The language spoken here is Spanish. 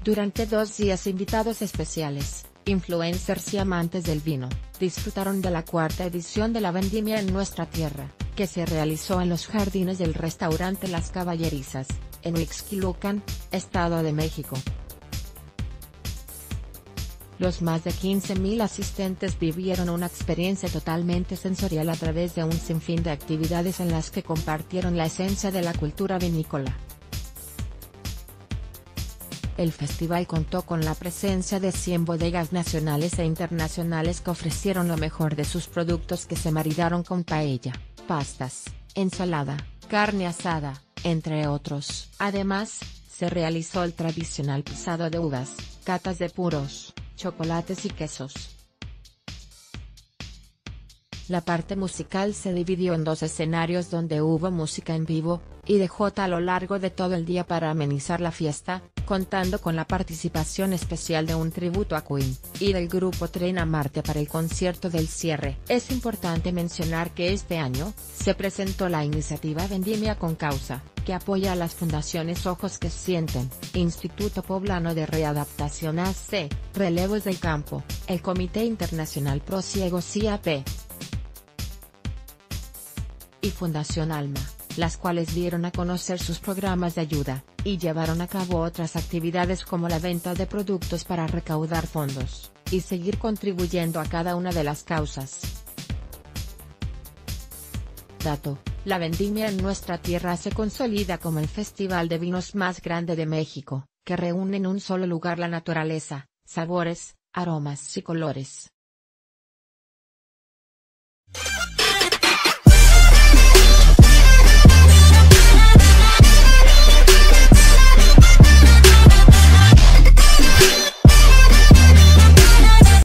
Durante 2 días invitados especiales, influencers y amantes del vino, disfrutaron de la 4ª edición de la Vendimia en Nuestra Tierra, que se realizó en los jardines del restaurante Las Caballerizas, en Ixquilucan, Estado de México. Los más de 15.000 asistentes vivieron una experiencia totalmente sensorial a través de un sinfín de actividades en las que compartieron la esencia de la cultura vinícola. El festival contó con la presencia de 100 bodegas nacionales e internacionales que ofrecieron lo mejor de sus productos que se maridaron con paella, pastas, ensalada, carne asada, entre otros. Además, se realizó el tradicional pisado de uvas, catas de puros, chocolates y quesos. La parte musical se dividió en 2 escenarios donde hubo música en vivo, y DJ a lo largo de todo el día para amenizar la fiesta, contando con la participación especial de un tributo a Queen, y del grupo Tren a Marte para el concierto del cierre. Es importante mencionar que este año, se presentó la iniciativa Vendimia con Causa, que apoya a las fundaciones Ojos que Sienten, Instituto Poblano de Readaptación AC, Relevos del Campo, el Comité Internacional Pro Ciegos IAP, y Fundación Alma, las cuales dieron a conocer sus programas de ayuda, y llevaron a cabo otras actividades como la venta de productos para recaudar fondos, y seguir contribuyendo a cada una de las causas. Dato: la Vendimia en Nuestra Tierra se consolida como el festival de vinos más grande de México, que reúne en un solo lugar la naturaleza, sabores, aromas y colores.